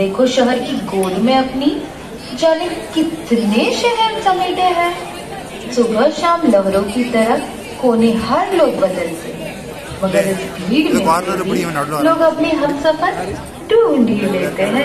देखो शहर की गोद में अपनी जाने कितने शहर समेटे हैं। सुबह शाम लहरों की तरह कोने हर लोग बदलते हैं, मगर इस भीड़ में लोग अपने हमसफर ढूंढ ही लेते हैं।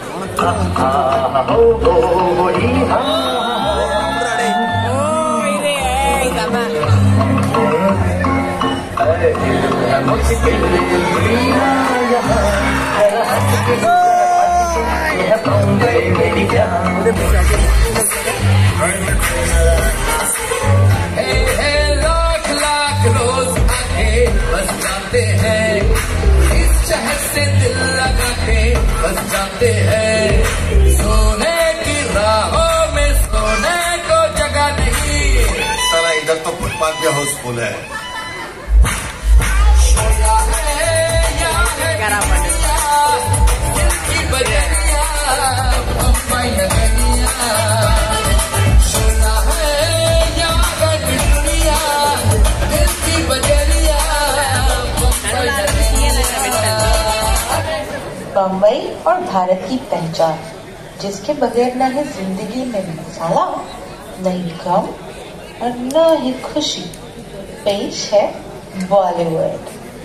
लाख लाख रोज आके बस जाते हैं, इस शहर से दिल लगा के बस जाते हैं। सोने की राहों में सोने को जगह नहीं। सारा इधर तो फुटपाथ पे हाउसफुल है। बम्बई और भारत की पहचान, जिसके बगैर न है जिंदगी में मसाला, नहीं गम और न ही खुशी। पेश है Bollywood.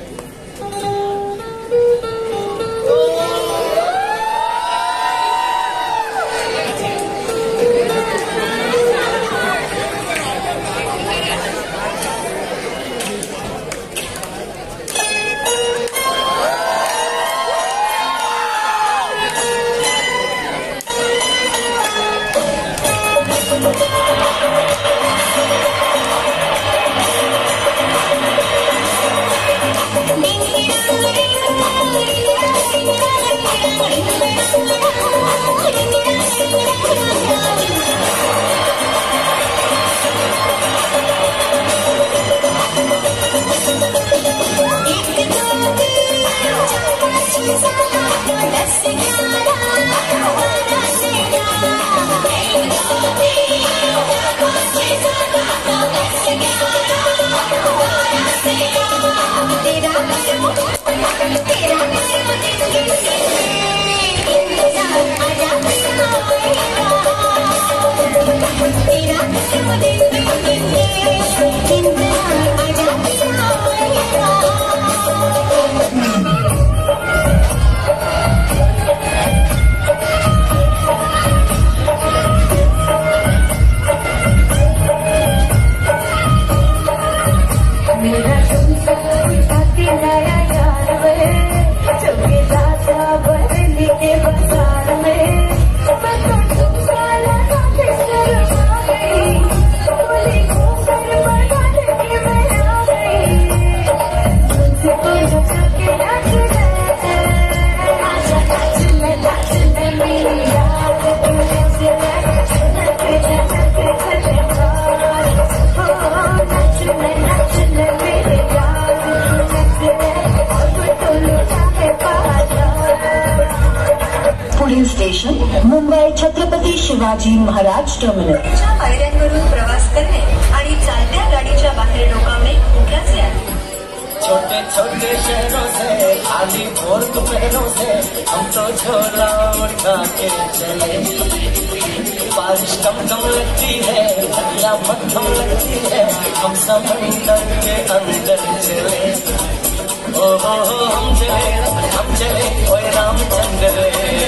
Station Mumbai Chhatrapati Shivaji Maharaj terminal. पायऱ्यांवरून प्रवास करणे आणि चालत्या गाडीच्या बाहेर डोकावणे धोक्याचे आहे। छोटे छोटे शहरों से खाली भोर दोपहरों से हम तो झोला उठा के चले। बारिश कम कम लगती है, ठंडा मध्यम लगती है, हम समंदर के अंदर चले। ओ हम चले ओए रामचंद्र।